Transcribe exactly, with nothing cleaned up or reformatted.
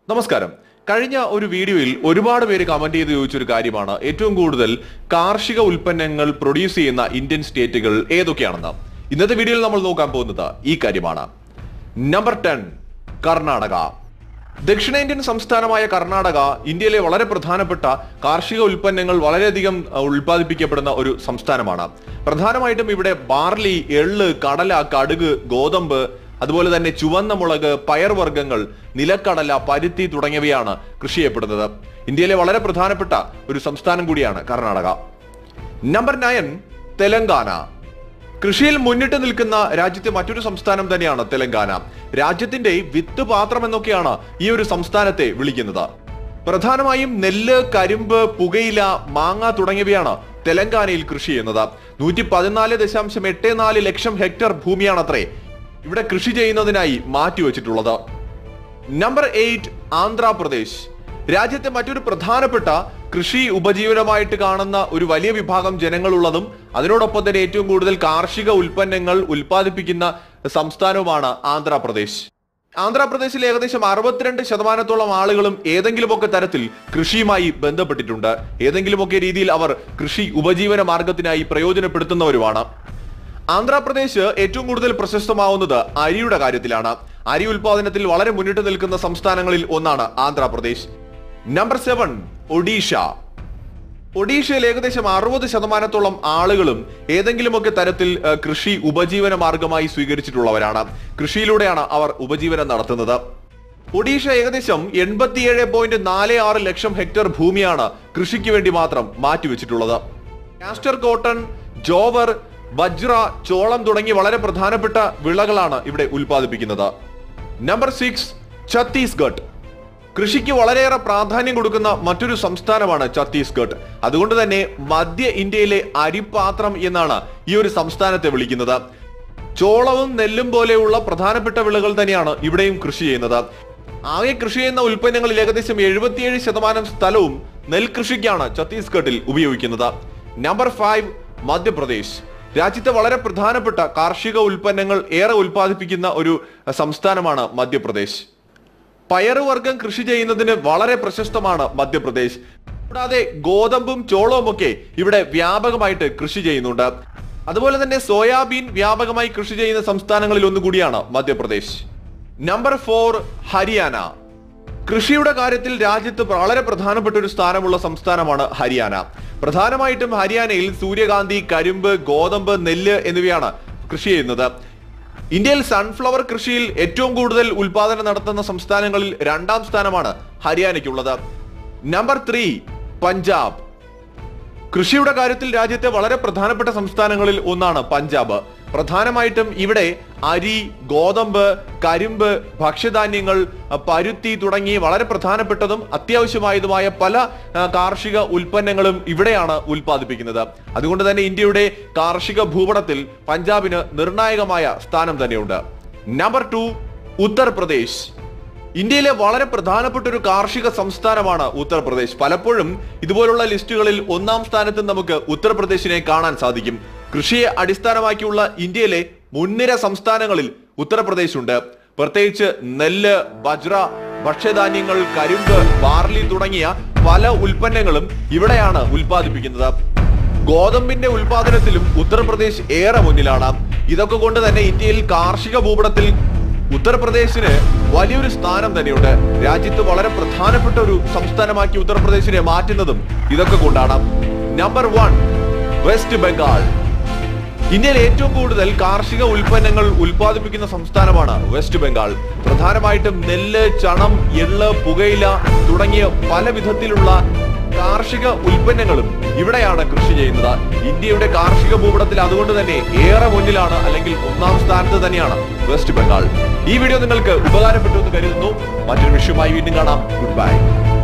നമസ്കാരം. കഴിഞ്ഞ ഒരു വീഡിയോയിൽ ഒരുപാട് പേര് കമന്റ് ചെയ്ത് ചോദിച്ചൊരു കാര്യമാണ് ഏറ്റവും കൂടുതൽ കാർഷിക ഉൽപ്പന്നങ്ങൾ പ്രൊഡ്യൂസ് ചെയ്യുന്ന ഇന്ത്യൻ സ്റ്റേറ്റുകൾ ഏതൊക്കെയാണെന്ന്. ഇന്നത്തെ വീഡിയോയിൽ നമ്മൾ നോക്കാൻ പോകുന്നത് ഈ കാര്യമാണ്. Number ten, Karnataka. ദക്ഷിണേന്ത്യൻ സംസ്ഥാനമായ കർണാടക ഇന്ത്യയിലെ വളരെ പ്രധാനപ്പെട്ട കാർഷിക ഉൽപ്പന്നങ്ങൾ വളരെയധികം ഉൽപ്പാദിപ്പിക്കപ്പെടുന്ന ഒരു സംസ്ഥാനമാണ്. പ്രധാനമായിട്ടും ഇവിടെ ബാർലി, എള്ള്, കടല, കടുക്, ഗോതമ്പ്, അതുപോലെ തന്നെ ചുവന്ന മുളക്, പയർവർഗ്ഗങ്ങൾ, നിലക്കടല, പരുത്തി തുടങ്ങിയവയാണ് കൃഷി ചെയ്യപ്പെടുന്നത്. ഇന്ത്യയിലെ വളരെ പ്രധാനപ്പെട്ട ഒരു സംസ്ഥാനം കൂടിയാണ് കർണാടക. Number nine, Telangana. കൃഷിയിൽ മുന്നിട്ട് നിൽക്കുന്ന രാജ്യത്തെ മറ്റൊരു സംസ്ഥാനം തന്നെയാണ് തെലങ്കാന. രാജ്യത്തിന്റെ വിത്ത് പാത്രം എന്നൊക്കെയാണ് ഈ ഒരു സംസ്ഥാനത്തെ വിളിക്കുന്നത്. പ്രധാനമായും നെല്ല്, കരിമ്പ്, പുകയില, മാങ്ങ തുടങ്ങിയവയാണ് തെലങ്കാനയിൽ കൃഷി ചെയ്യുന്നത്. നൂറ്റി പതിനാല് ദശാംശം എട്ട് നാല് ലക്ഷം ഹെക്ടർ ഭൂമിയാണത്രേ ഇവിടെ കൃഷി ചെയ്യുന്നതിനായി മാറ്റിവെച്ചിട്ടുള്ളത്. Number eight, Andhra Pradesh. രാജ്യത്തെ മറ്റൊരു പ്രധാനപ്പെട്ട കൃഷി ഉപജീവനമായിട്ട് കാണുന്ന ഒരു വലിയ വിഭാഗം ജനങ്ങളുള്ളതും അതിനോടൊപ്പം തന്നെ ഏറ്റവും കൂടുതൽ കാർഷിക ഉൽപ്പന്നങ്ങൾ ഉൽപ്പാദിപ്പിക്കുന്ന സംസ്ഥാനവുമാണ് ആന്ധ്രാപ്രദേശ്. ആന്ധ്രാപ്രദേശിൽ ഏകദേശം അറുപത്തിരണ്ട് ശതമാനത്തോളം ആളുകളും ഏതെങ്കിലുമൊക്കെ തരത്തിൽ കൃഷിയുമായി ബന്ധപ്പെട്ടിട്ടുണ്ട്. ഏതെങ്കിലുമൊക്കെ രീതിയിൽ അവർ കൃഷി ഉപജീവന മാർഗത്തിനായി പ്രയോജനപ്പെടുത്തുന്നവരുമാണ്. ആന്ധ്രാപ്രദേശ് ഏറ്റവും കൂടുതൽ പ്രശസ്തമാവുന്നത് അരിയുടെ കാര്യത്തിലാണ്. അരി ഉൽപാദനത്തിൽ വളരെ മുന്നിട്ട് നിൽക്കുന്ന സംസ്ഥാനങ്ങളിൽ ഒന്നാണ് ആന്ധ്രാപ്രദേശ്. Number seven, Odisha. ഒഡീഷയിൽ ഏകദേശം അറുപത് ശതമാനത്തോളം ആളുകളും ഏതെങ്കിലുമൊക്കെ തരത്തിൽ കൃഷി ഉപജീവന മാർഗമായി സ്വീകരിച്ചിട്ടുള്ളവരാണ്. കൃഷിയിലൂടെയാണ് അവർ ഉപജീവനം നടത്തുന്നത്. ഒഡീഷ ഏകദേശം എൺപത്തിയേഴ് പോയിന്റ് നാല് ആറ് ലക്ഷം ഹെക്ടർ ഭൂമിയാണ് കൃഷിക്ക് വേണ്ടി മാത്രം മാറ്റിവെച്ചിട്ടുള്ളത്. കാസ്റ്റർ കോട്ടൺ, ജോവർ, ബജ്ര, ചോളം തുടങ്ങി വളരെ പ്രധാനപ്പെട്ട വിളകളാണ് ഇവിടെ ഉൽപ്പാദിപ്പിക്കുന്നത്. Number six, Chhattisgarh. കൃഷിക്ക് വളരെയേറെ പ്രാധാന്യം കൊടുക്കുന്ന മറ്റൊരു സംസ്ഥാനമാണ് ഛത്തീസ്ഗഡ്. അതുകൊണ്ട് തന്നെ മധ്യ ഇന്ത്യയിലെ അരിപ്പാത്രം എന്നാണ് ഈ ഒരു സംസ്ഥാനത്തെ വിളിക്കുന്നത്. ചോളവും നെല്ലും പോലെയുള്ള പ്രധാനപ്പെട്ട വിളകൾ തന്നെയാണ് ഇവിടെയും കൃഷി ചെയ്യുന്നത്. ആകെ കൃഷി ചെയ്യുന്ന ഉൽപ്പന്നങ്ങളിൽ ഏകദേശം എഴുപത്തിയേഴ് ശതമാനം സ്ഥലവും നെൽകൃഷിക്കാണ് ഛത്തീസ്ഗഡിൽ ഉപയോഗിക്കുന്നത്. Number five, Madhya Pradesh. രാജ്യത്തെ വളരെ പ്രധാനപ്പെട്ട കാർഷിക ഉൽപ്പന്നങ്ങൾ ഏറെ ഉൽപ്പാദിപ്പിക്കുന്ന ഒരു സംസ്ഥാനമാണ് മധ്യപ്രദേശ്. പയറുവർഗ്ഗം കൃഷി ചെയ്യുന്നതിന് വളരെ പ്രശസ്തമാണ് മധ്യപ്രദേശ്. കൂടാതെ ഗോതമ്പും ചോളവും ഒക്കെ ഇവിടെ വ്യാപകമായിട്ട് കൃഷി ചെയ്യുന്നുണ്ട്. അതുപോലെ തന്നെ സോയാബീൻ വ്യാപകമായി കൃഷി ചെയ്യുന്ന സംസ്ഥാനങ്ങളിൽ ഒന്നുകൂടിയാണ് മധ്യപ്രദേശ്. Number four, Haryana. കൃഷിയുടെ കാര്യത്തിൽ രാജ്യത്ത് വളരെ പ്രധാനപ്പെട്ട ഒരു സ്ഥാനമുള്ള സംസ്ഥാനമാണ് ഹരിയാന. പ്രധാനമായിട്ടും ഹരിയാനയിൽ സൂര്യകാന്തി, കരിമ്പ്, ഗോതമ്പ്, നെല്ല് എന്നിവയാണ് കൃഷി ചെയ്യുന്നത്. ഇന്ത്യയിൽ സൺഫ്ലവർ കൃഷിയിൽ ഏറ്റവും കൂടുതൽ ഉൽപാദനം നടത്തുന്ന സംസ്ഥാനങ്ങളിൽ രണ്ടാം സ്ഥാനമാണ് ഹരിയാനയ്ക്കുള്ളത്. Number three, Punjab. കൃഷിയുടെ കാര്യത്തിൽ രാജ്യത്തെ വളരെ പ്രധാനപ്പെട്ട സംസ്ഥാനങ്ങളിൽ ഒന്നാണ് പഞ്ചാബ്. പ്രധാനമായിട്ടും ഇവിടെ അരി, ഗോതമ്പ്, കരിമ്പ്, ഭക്ഷ്യധാന്യങ്ങൾ, പരുത്തി തുടങ്ങി വളരെ പ്രധാനപ്പെട്ടതും അത്യാവശ്യമായതുമായ പല കാർഷിക ഉൽപ്പന്നങ്ങളും ഇവിടെയാണ് ഉൽപ്പാദിപ്പിക്കുന്നത്. അതുകൊണ്ട് തന്നെ ഇന്ത്യയുടെ കാർഷിക ഭൂപടത്തിൽ പഞ്ചാബിന് നിർണായകമായ സ്ഥാനം തന്നെയുണ്ട്. Number two, Uttar Pradesh. ഇന്ത്യയിലെ വളരെ പ്രധാനപ്പെട്ട ഒരു കാർഷിക സംസ്ഥാനമാണ് ഉത്തർപ്രദേശ്. പലപ്പോഴും ഇതുപോലുള്ള ലിസ്റ്റുകളിൽ ഒന്നാം സ്ഥാനത്ത് നമുക്ക് ഉത്തർപ്രദേശിനെ കാണാൻ സാധിക്കും. കൃഷിയെ അടിസ്ഥാനമാക്കിയുള്ള ഇന്ത്യയിലെ മുൻനിര സംസ്ഥാനങ്ങളിൽ ഉത്തർപ്രദേശ് ഉണ്ട്. പ്രത്യേകിച്ച് നെല്ല്, ബജ്ര, ഭക്ഷ്യധാന്യങ്ങൾ, കരിമ്പ്, ബാർലി തുടങ്ങിയ പല ഉൽപ്പന്നങ്ങളും ഇവിടെയാണ് ഉൽപ്പാദിപ്പിക്കുന്നത്. ഗോതമ്പിന്റെ ഉൽപാദനത്തിലും ഉത്തർപ്രദേശ് ഏറെ മുന്നിലാണ്. ഇതൊക്കെ കൊണ്ട് തന്നെ ഇന്ത്യയിൽ കാർഷിക ഭൂപടത്തിൽ ഉത്തർപ്രദേശിന് വലിയൊരു സ്ഥാനം തന്നെയുണ്ട്. രാജ്യത്ത് വളരെ പ്രധാനപ്പെട്ട ഒരു സംസ്ഥാനമാക്കി ഉത്തർപ്രദേശിനെ മാറ്റുന്നതും ഇതൊക്കെ കൊണ്ടാണ്. Number one, West Bengal. ഇന്ത്യയിൽ ഏറ്റവും കൂടുതൽ കാർഷിക ഉൽപ്പന്നങ്ങൾ ഉൽപ്പാദിപ്പിക്കുന്ന സംസ്ഥാനമാണ് വെസ്റ്റ് ബംഗാൾ. പ്രധാനമായിട്ടും നെല്ല്, ചണം, എള്ള്, പുകയില തുടങ്ങിയ പല വിധത്തിലുള്ള കാർഷിക ഉൽപ്പന്നങ്ങളും ഇവിടെയാണ് കൃഷി ചെയ്യുന്നത്. ഇന്ത്യയുടെ കാർഷിക ഭൂപടത്തിൽ അതുകൊണ്ട് തന്നെ ഏറെ മുന്നിലാണ്, അല്ലെങ്കിൽ ഒന്നാം സ്ഥാനത്ത് തന്നെയാണ് വെസ്റ്റ് ബംഗാൾ. ഈ വീഡിയോ നിങ്ങൾക്ക് ഉപകാരപ്പെട്ടു എന്ന് കരുതുന്നു. മറ്റൊരു വിഷയമായി വീണ്ടും കാണാം. Good by.